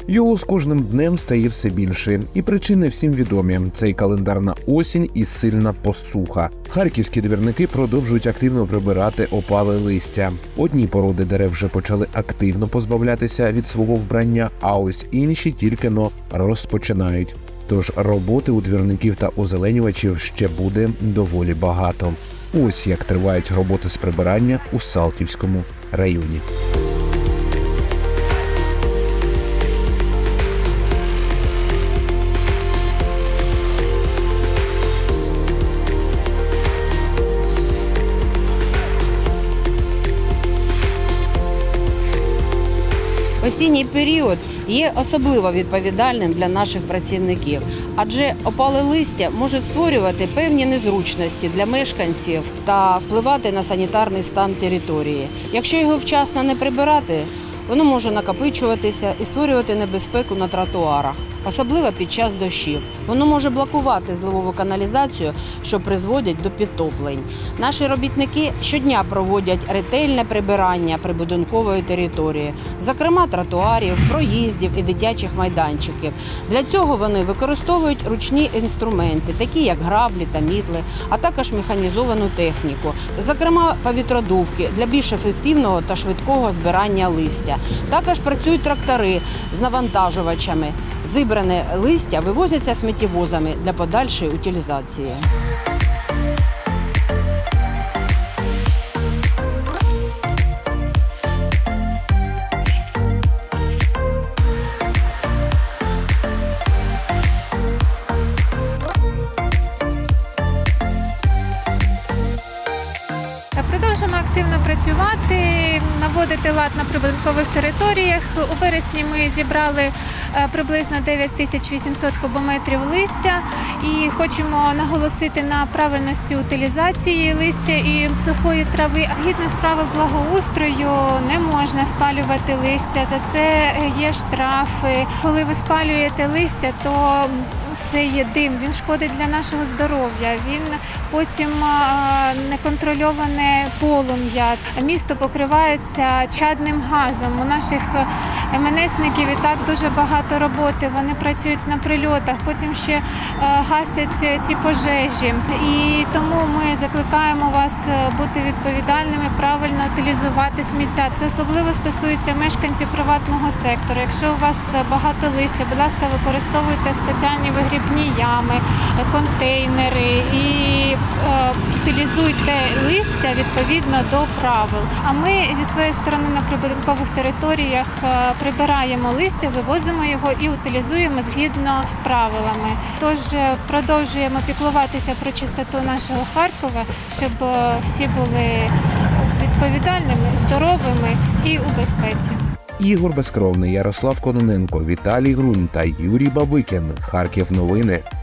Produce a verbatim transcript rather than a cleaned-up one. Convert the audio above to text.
Його з кожним днем стає все більше. І причини всім відомі. Це і календарна осінь, і сильна посуха. Харківські двірники продовжують активно прибирати опале листя. Одні породи дерев вже почали активно позбавлятися від свого вбрання, а ось інші тільки-но розпочинають. Тож роботи у двірників та озеленювачів ще буде доволі багато. Ось як тривають роботи з прибирання у Салтівському районі. Осінній період є особливо відповідальним для наших працівників, адже опале листя може створювати певні незручності для мешканців та впливати на санітарний стан території. Якщо його вчасно не прибирати, воно може накопичуватися і створювати небезпеку на тротуарах, особливо під час дощів. Воно може блокувати зливову каналізацію, що призводить до підтоплень. Наші робітники щодня проводять ретельне прибирання прибудинкової території, зокрема тротуарів, проїздів і дитячих майданчиків. Для цього вони використовують ручні інструменти, такі як граблі та мітли, а також механізовану техніку, зокрема повітродувки для більш ефективного та швидкого збирання листя. Також працюють трактори з навантажувачами. Зібране листя вивозяться сміттєвозами для подальшої утилізації. Продовжуємо активно працювати, наводити лад на прибудинкових територіях. У вересні ми зібрали приблизно дев'ять тисяч вісімсот кубометрів листя і хочемо наголосити на правильності утилізації листя і сухої трави. Згідно з правил благоустрою не можна спалювати листя, за це є штрафи. Коли ви спалюєте листя, то це є дим, він шкодить для нашого здоров'я, він потім неконтрольоване полум'я. Місто покривається чадним газом. У наших ем ен есників і так дуже багато роботи, вони працюють на прильотах, потім ще гасять ці пожежі. І тому ми закликаємо вас бути відповідальними, правильно утилізувати сміття. Це особливо стосується мешканців приватного сектору. Якщо у вас багато листя, будь ласка, використовуйте спеціальні вигрібні ями, контейнери і е, утилізуйте листя відповідно до правил. А ми зі своєї сторони на прибудинкових територіях е, прибираємо листя, вивозимо його і утилізуємо згідно з правилами. Тож продовжуємо піклуватися про чистоту нашого Харкова, щоб е, всі були відповідальними, здоровими і у безпеці. Ігор Безкровний, Ярослав Кононенко, Віталій Грунь та Юрій Бабикін. Харків новини.